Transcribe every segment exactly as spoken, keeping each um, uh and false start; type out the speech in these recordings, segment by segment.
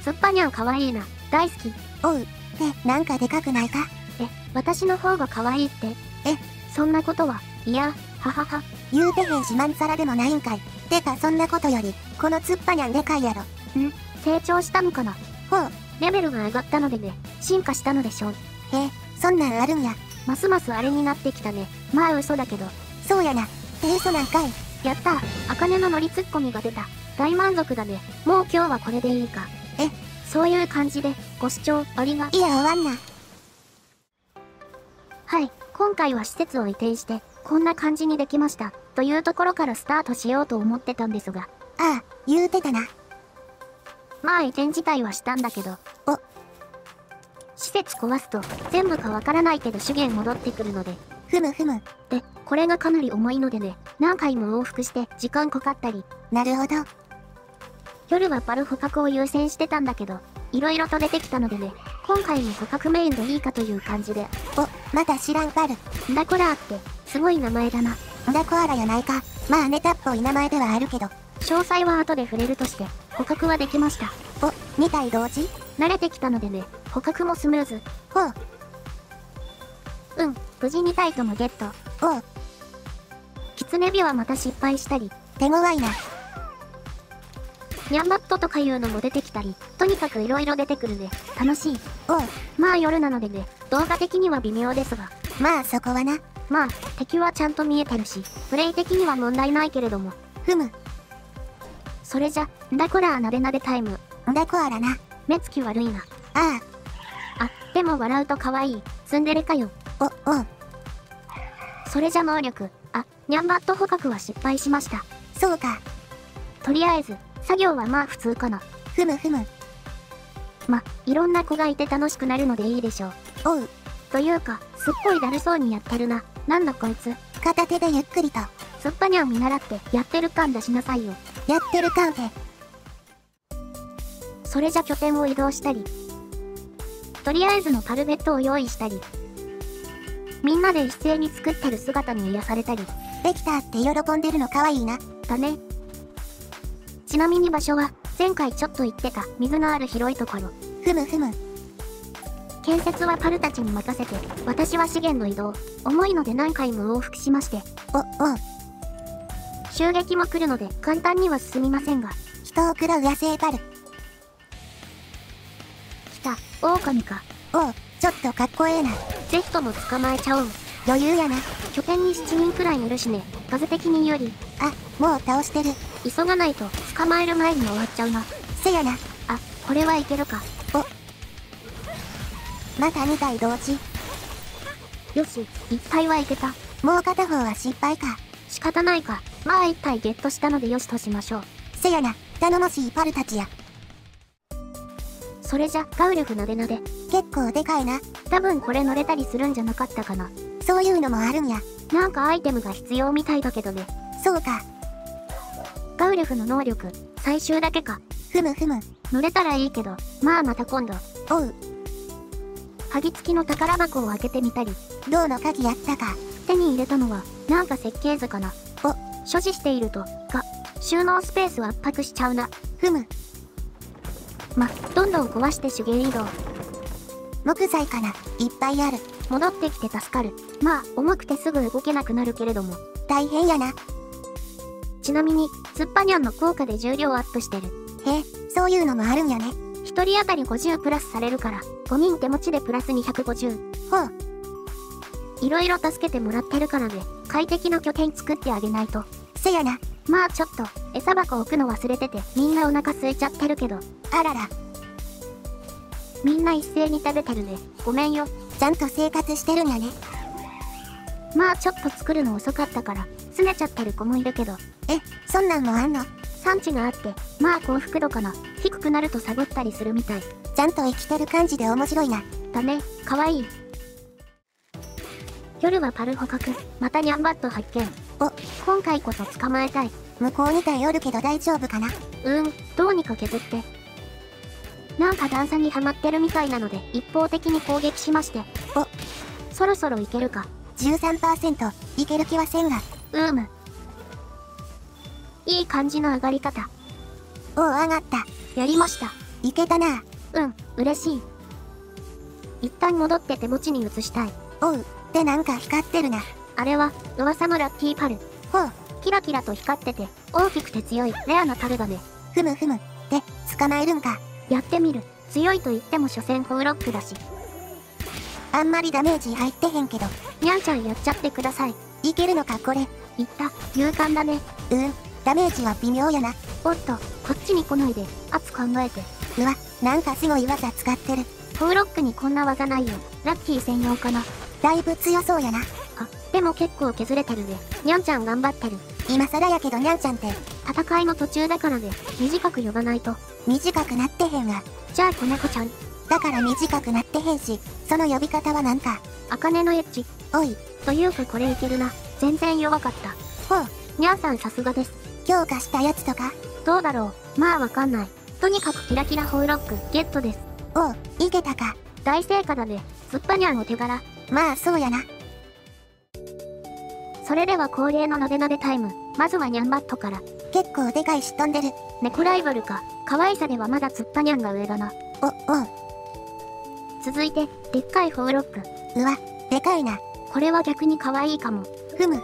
すっぱにゃんかわいいな。大好き。 おう。で、なんかでかくないか？ え、私の方が可愛いって？ え、 そんなことは、いや、ははは。 言うてへんしまんざらでもないんかい。てかそんなことより、このつっぱにゃんでかいやろ。 ん？成長したのかな？ ほう。 レベルが上がったのでね、進化したのでしょう。 へえ、そんなんあるんや。 ますますあれになってきたね。まあ嘘だけど。 そうやな。って嘘なんかい。 やったー、あかねのノリツッコミが出た。大満足だね。もう今日はこれでいいか。 え、 そういう感じで、ご視聴ありが。 いや、終わんな。 はい、今回は施設を移転して、こんな感じにできました。というところからスタートしようと思ってたんですが。 ああ、言うてたな。 まあ移転自体はしたんだけど。 お。 施設壊すと、全部かわからないけど資源戻ってくるので。 ふむふむ。 で、これがかなり重いのでね、何回も往復して時間かかったり。 なるほど。 夜はパル捕獲を優先してたんだけど、いろいろと出てきたのでね、今回も捕獲メインでいいかという感じで。 お、また知らんパル。 ンダコラーって、すごい名前だな。 ンダコアラやないか。まあネタっぽい名前ではあるけど。 詳細は後で触れるとして、捕獲はできました。 お、に体同時？ 慣れてきたのでね、捕獲もスムーズ。 ほう。 うん、無事に体ともゲット。 おう。 キツネビはまた失敗したり。 手強いな。 ニャンバットとかいうのも出てきたり、とにかく色々出てくるね。楽しい。 おう。 まあ夜なのでね、動画的には微妙ですが。 まあそこはな。 まあ、敵はちゃんと見えてるし、プレイ的には問題ないけれども。 ふむ。 それじゃ、ンダコラーなでなでタイム。 ンダコアラな。 目つき悪いな。 ああ。あ、でも笑うと可愛い。ツンデレかよ。 お、おう。 それじゃ能力。あ、ニャンバット捕獲は失敗しました。 そうか。 とりあえず、作業はまあ普通かな。 ふむふむ。 ま、いろんな子がいて楽しくなるのでいいでしょう。 おう。 というか、すっごいだるそうにやってるな。なんだこいつ。 片手でゆっくりと。 すっぱにゃん見習って、やってる感出しなさいよ。 やってる感フェ。 それじゃ拠点を移動したり。とりあえずのパルベットを用意したり。みんなで一斉に作ってる姿に癒されたり。 できたって喜んでるのかわいいな。 だね。ちなみに場所は、前回ちょっと言ってた水のある広いところ。 ふむふむ。 建設はパルたちに任せて、私は資源の移動。重いので何回も往復しまして。 お、おう。 襲撃も来るので簡単には進みませんが。 人を食らう野生パル。 来た、狼か。 おう、ちょっとかっこええな。 ぜひとも捕まえちゃおう。 余裕やな。 拠点にしちにんくらいいるしね。数的に有利。 あ、もう倒してる。 急がないと捕まえる前に終わっちゃうな。 せやな。 あ、これはいけるか。 お。またに体同時。 よし、いっ体はいけた。 もう片方は失敗か。 仕方ないか。まあいっ体ゲットしたのでよしとしましょう。 せやな、頼もしいパルたちや。 それじゃ、ガウルフなでなで。 結構でかいな。 多分これ乗れたりするんじゃなかったかな。 そういうのもあるんや。 なんかアイテムが必要みたいだけどね。 そうか。 ガウルフの能力、最終だけか。 ふむふむ。 乗れたらいいけど、まあまた今度。 おう。 鍵付きの宝箱を開けてみたり。 銅の鍵やったか。 手に入れたのは、なんか設計図かな。 お。 所持していると、が、収納スペースを圧迫しちゃうな。 ふむ。 ま、どんどん壊して手芸移動。 木材かな、いっぱいある。 戻ってきて助かる。まあ、重くてすぐ動けなくなるけれども。 大変やな。 ちなみに、スッパニャンの効果で重量アップしてる。 へえ、そういうのもあるんやね。 一人当たりごじゅうプラスされるから、ごにん手持ちでプラスにひゃくごじゅう。 ほう。 いろいろ助けてもらってるからね、快適な拠点作ってあげないと。 せやな。 まあちょっと、餌箱置くの忘れてて、みんなお腹空いちゃってるけど。 あらら。 みんな一斉に食べてるね。ごめんよ。 ちゃんと生活してるんやね。 まあちょっと作るの遅かったから、拗ねちゃってる子もいるけど。 え、そんなんもあんの？ 産地があって、まあ幸福度かな。低くなるとサボったりするみたい。 ちゃんと生きてる感じで面白いな。 だね、かわいい。夜はパル捕獲、またニャンバット発見。 お、 今回こそ捕まえたい。 向こうに体おるけど大丈夫かな？ うーん、どうにか削って。なんか段差にはまってるみたいなので、一方的に攻撃しまして。 お、 そろそろいけるか。 じゅうさんパーセント、いける気はせんが。 うーむ。いい感じの上がり方。 おう、上がった。 やりました。 いけたな。 うん、嬉しい。一旦戻って手持ちに移したい。 おう、でなんか光ってるな。 あれは、噂のラッキーパル。 ほう、 キラキラと光ってて、大きくて強い、レアなパルだね。 ふむふむ。で、捕まえるんか。 やってみる。強いと言っても所詮フォーロックだし。 あんまりダメージ入ってへんけど。 にゃんちゃんやっちゃってください。 いけるのかこれ。 いった、勇敢だね。 うん、ダメージは微妙やな。 おっと、こっちに来ないで、圧考えて。 うわ、なんかすごい技使ってる。 フォーロックにこんな技ないよ。ラッキー専用かな。 だいぶ強そうやな。 あ、でも結構削れてるで。にゃんちゃん頑張ってる。 今更やけどにゃんちゃんって。 戦いの途中だからで、短く呼ばないと。 短くなってへんわ。 じゃあ子猫ちゃん。 だから短くなってへんし、その呼び方はなんか。 茜のエッジ。 おい。 というかこれいけるな。全然弱かった。 ほう。 にゃんさんさすがです。 強化したやつとかどうだろう。まあわかんない。とにかくキラキラフォーロックゲットです。 おう、いけたか。 大成果だね。スッパニャンお手柄。 まあそうやな。 それでは恒例のなでなでタイム。まずはニャンバットから。 結構でかいし飛んでる。 猫ライバルか。可愛さではまだツッパニャンが上だな。 お、おう。 続いて、でっかいフォーロック。 うわ、でかいな。 これは逆に可愛いかも。 ふむ。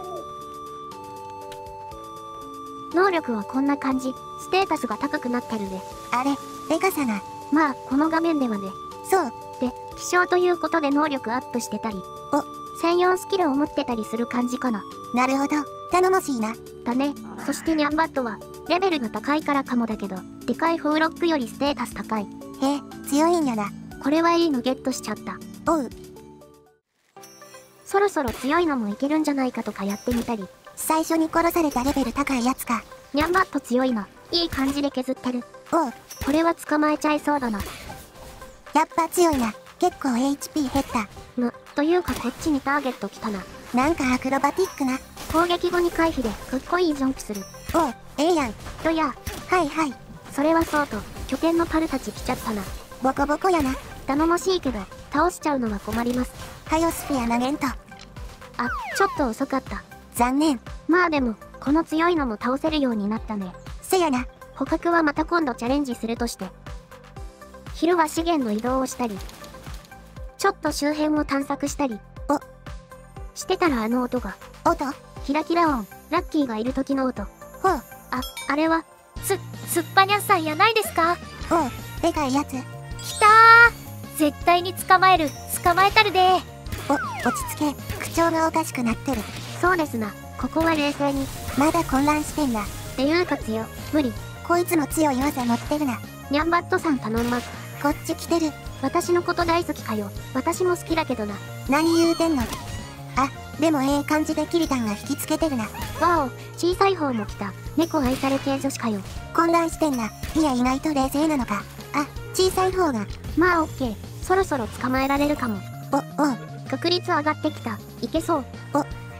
能力はこんな感じ。ステータスが高くなってるで。 あれ、でかさが。 まあ、この画面ではね。 そう。 で、希少ということで能力アップしてたり。 お、 専用スキルを持ってたりする感じかな。 なるほど。頼もしいな。 だね。そしてニャンバットは、レベルが高いからかもだけど、でかいフォーロックよりステータス高い。 へえ、強いんやな。 これはいいのゲットしちゃった。 おう。 そろそろ強いのもいけるんじゃないかとかやってみたり。 最初に殺されたレベル高いやつか。 ニャンバット強いな。いい感じで削ってる。 おう。 これは捕まえちゃいそうだな。 やっぱ強いな。結構 エイチピー 減った。 む、というかこっちにターゲット来たな。 なんかアクロバティックな。 攻撃後に回避でかっこいいジャンプする。 おう、ええやん。 とや。 はいはい。 それはそうと、拠点のパルたち来ちゃったな。 ボコボコやな。 頼もしいけど、倒しちゃうのは困ります。 ハヨスフィア投げんと。 あ、ちょっと遅かった。 残念。 まあでも、この強いのも倒せるようになったね。 せやな。 捕獲はまた今度チャレンジするとして。昼は資源の移動をしたり、ちょっと周辺を探索したり、 お、 してたらあの音が、 音キラキラ音、ラッキーがいる時の音。 ほう。 あ、あれは、す、すっぱにゃんさんやないですか？ おう、でかいやつ。 来たー！絶対に捕まえる、捕まえたるでー。 お、落ち着け。口調がおかしくなってる。 そうですな。ここは冷静に。 まだ混乱してんな。 っていうか強、無理。 こいつも強い技持ってるな。 ニャンバットさん頼んます。 こっち来てる。 私のこと大好きかよ。私も好きだけどな。 何言うてんの。あ、でもええ感じでキリタンが引きつけてるな。 わお、小さい方も来た。猫愛され系女子かよ。 混乱してんな。いや意外と冷静なのか。あ、小さい方が。 まあオッケー。そろそろ捕まえられるかも。 お、おう。 確率上がってきた。いけそう。 お。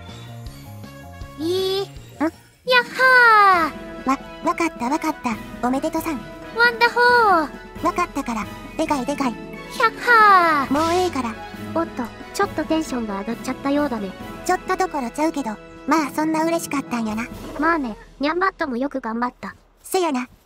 いい。ん？やっはー。わ、わかったわかった。おめでとさん。 ワンダホー。 わかったから。でかいでかい。 ひゃっはー。 もうええから。 おっと、ちょっとテンションが上がっちゃったようだね。 ちょっとどころちゃうけど、まあそんな嬉しかったんやな。 まあね、ニャンバットもよく頑張った。 せやな。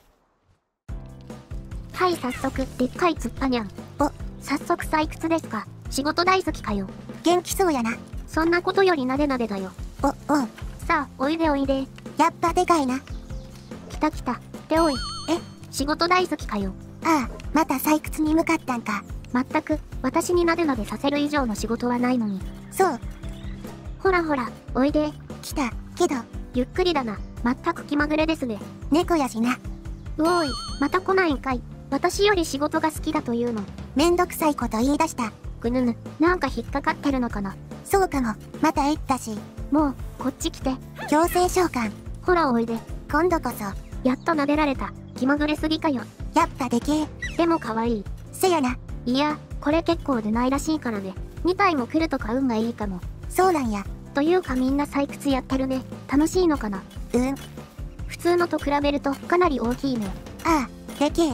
はい、早速、でっかいツッパニャン。 お、 早速採掘ですか。仕事大好きかよ。 元気そうやな。 そんなことよりなでなでだよ。 お、おう。 さあ、おいでおいで。 やっぱでかいな。 来た来た。っておい。 え、 仕事大好きかよ。 ああ、また採掘に向かったんか。 まったく、私になでなでさせる以上の仕事はないのに。 そう。 ほらほら、おいで。 来た、けど。 ゆっくりだな。まったく気まぐれですね。 猫やしな。 うおい、また来ないんかい。私より仕事が好きだというの。 めんどくさいこと言い出した。 ぐぬぬ、なんか引っかかってるのかな。 そうかも、また言ったし。 もう、こっち来て。 強制召喚。 ほらおいで。 今度こそ。 やっと撫でられた。気まぐれすぎかよ。 やっぱでけえ。 でも可愛い。 せやな。 いや、これ結構出ないらしいからね。に体も来るとか運がいいかも。 そうなんや。 というかみんな採掘やってるね。楽しいのかな。 うん。 普通のと比べるとかなり大きいね。 ああ、でけえ。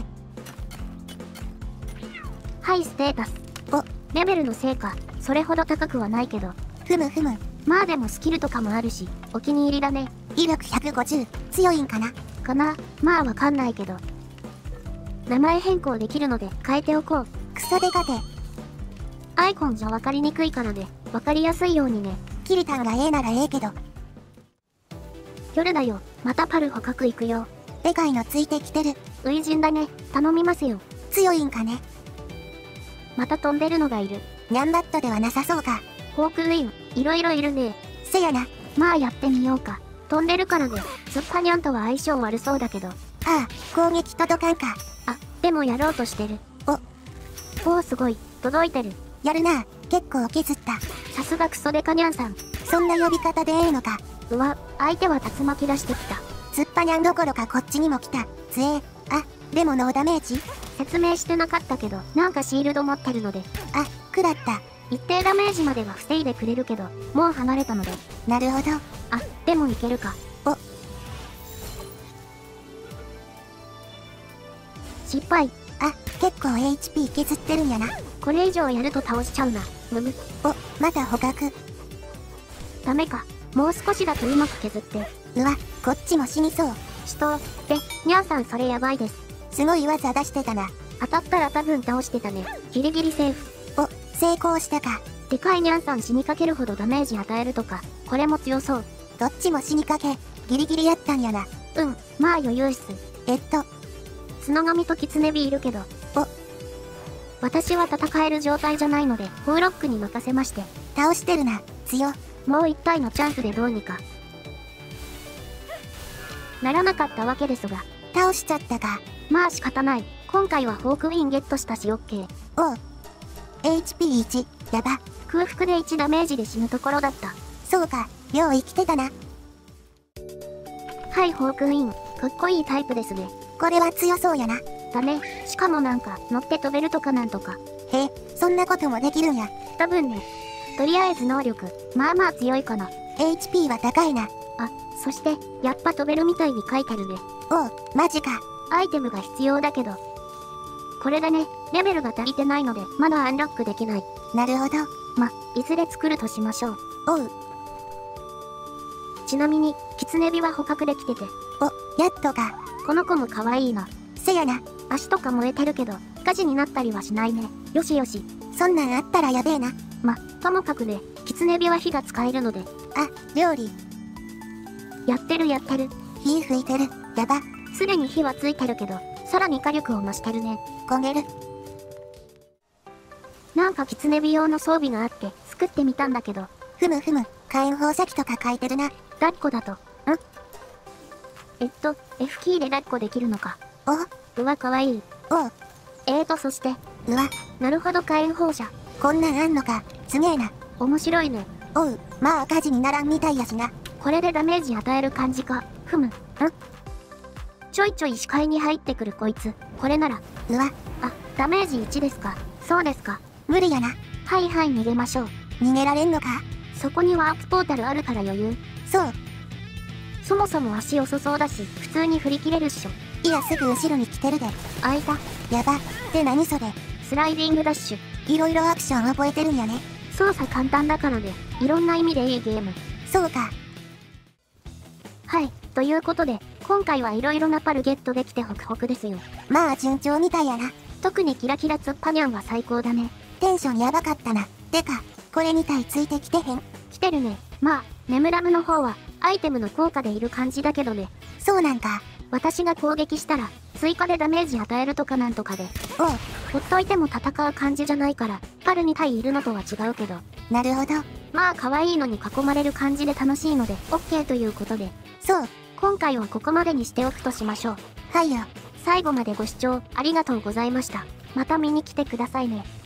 はい、ステータス。 お、 レベルのせいか、それほど高くはないけど。 ふむふむ。 まあでもスキルとかもあるし、お気に入りだね。 威力ひゃくごじゅう、強いんかな。 かな、まあわかんないけど。 名前変更できるので変えておこう。 クソデカテ。 アイコンじゃ分かりにくいからね。分かりやすいようにね。 キリタンがええならええけど。 夜だよ。またパル捕獲行くよ。 でかいのついてきてる。 初陣だね。頼みますよ。 強いんかね。 また飛んでるのがいる。 ニャンバットではなさそうか。 ホークウィン、いろいろいるね。 せやな。 まあやってみようか。飛んでるからね。ツッパニャンとは相性悪そうだけど。 ああ、攻撃届かんか。 あ、でもやろうとしてる。 お。 おおすごい。届いてる。 やるな。結構削った。 さすがクソデカニャンさん。 そんな呼び方でええのか。 うわ、相手は竜巻出してきた。 ツッパニャンどころかこっちにも来た。つえ。あ、でもノーダメージ？ 説明してなかったけど、なんかシールド持ってるので。 あ、食らった。 一定ダメージまでは防いでくれるけど、もう離れたので。 なるほど。 あ、でもいけるか。 お。 失敗。 あ、結構 エイチピー 削ってるんやな。 これ以上やると倒しちゃうな。むむ。 お、また捕獲。 ダメか。もう少しだとうまく削って。 うわ、こっちも死にそう。 死闘。で、ニャンさんそれやばいです。 すごい技出してたな。 当たったら多分倒してたね。ギリギリセーフ。 お、成功したか。 でかいニャンさん死にかけるほどダメージ与えるとか、これも強そう。 どっちも死にかけ、ギリギリやったんやな。 うん、まあ余裕っす。 えっと、 角神とキツネビいるけど。 お。 私は戦える状態じゃないので、フーロックに任せまして。 倒してるな、強。 もう一体のチャンスでどうにか。ならなかったわけですが。 倒しちゃったか。 まあ仕方ない。今回はホークウィンゲットしたし OK。 おう。エイチピーいち、やば。 空腹でいちダメージで死ぬところだった。 そうか、よう生きてたな。 はい、ホークウィン。かっこいいタイプですね。 これは強そうやな。 だね。しかもなんか、乗って飛べるとかなんとか。 へえ、そんなこともできるんや。 多分ね。とりあえず能力、まあまあ強いかな。 エイチピー は高いな。 あ、そして、やっぱ飛べるみたいに書いてるね。 おう、マジか。 アイテムが必要だけど。これだね。レベルが足りてないので、まだアンロックできない。 なるほど。 ま、いずれ作るとしましょう。 おう。 ちなみに、キツネビは捕獲できてて。 お、やっとか。 この子も可愛いな。 せやな。 足とか燃えてるけど、火事になったりはしないね。よしよし。 そんなんあったらやべえな。 ま、ともかくね、キツネビは火が使えるので。 あ、料理。 やってるやってる。 火吹いてる。やば。 すでに火はついてるけど、さらに火力を増してるね。 焦げる。 なんかキツネビ用の装備があって、作ってみたんだけど。 ふむふむ、火炎放射器とか書いてるな。 抱っこだと。んえっと、F キーで抱っこできるのか。 おうわ、かわいい。 おう。 えーと、そして。 うわ。 なるほど、火炎放射。 こんなんあんのか。すげえな。 面白いね。 おう、まあ火事にならんみたいやしな。 これでダメージ与える感じか。ふむ。んちょいちょい視界に入ってくるこいつ。これなら。 うわ。 あ、ダメージいちですか。そうですか。 無理やな。 はいはい、逃げましょう。 逃げられんのか。 そこにワープポータルあるから余裕。 そう。 そもそも足遅そうだし、普通に振り切れるっしょ。 いや、すぐ後ろに来てるで。 あいた。 やば。って何それ。 スライディングダッシュ。 いろいろアクション覚えてるんやね。 操作簡単だからね。いろんな意味でいいゲーム。 そうか。 はい。ということで、今回はいろいろなパルゲットできてホクホクですよ。 まあ順調みたいやな。 特にキラキラツッパニャンは最高だね。 テンションやばかったな。てか、これに体ついてきてへん。 来てるね。まあ、ネムラムの方は、アイテムの効果でいる感じだけどね。 そうなんか。 私が攻撃したら、追加でダメージ与えるとかなんとかで。 おう。 ほっといても戦う感じじゃないから、パルに対いるのとは違うけど。 なるほど。 まあ可愛いのに囲まれる感じで楽しいので、オッケーということで。 そう。 今回はここまでにしておくとしましょう。 はいよ。 最後までご視聴ありがとうございました。また見に来てくださいね。